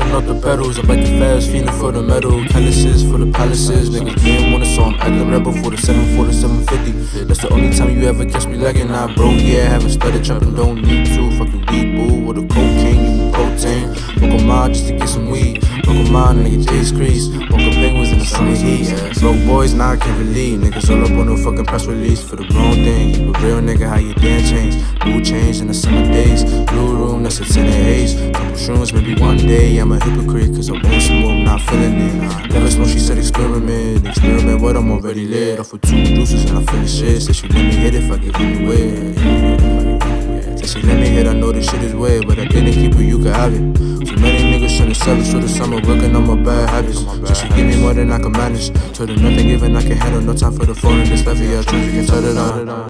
counting up the pedals. I'm like the fast, feeling for the metal. Calluses for the palaces. Niggas didn't want it, so I'm acting rebel for the 750. That's the only time you ever catch me lagging. I broke, yeah, haven't started trapping, don't need to. Fucking weed, boo, with a cocaine, you protein. Woke a mile just to get some weed. Woke a mile, nigga, J's crease. Woke a penguins in the summer heat. Broke boys, now I can't believe. Niggas all up on no fucking press release for the grown thing. You a real nigga, how you damn change. Blue change in the summer days. Blue room, that's a 10 and haze. Couple shrooms, maybe one day. I'm a hypocrite, cause I won't smoke, not feeling it. Never smoke, she said experiment. Experiment what I'm already lit. Off with 2 juices and I'm feeling shit. Said she let me hit if I give it away. Said she let me hit, I know this shit is weird, but I didn't keep it, you could have it. Too many niggas trying to sell us through the summer, working on my bad habits. So she give me more than I can manage. Told her nothing given, I can handle, no time for the phone in this life, yeah, I truly can turn it on.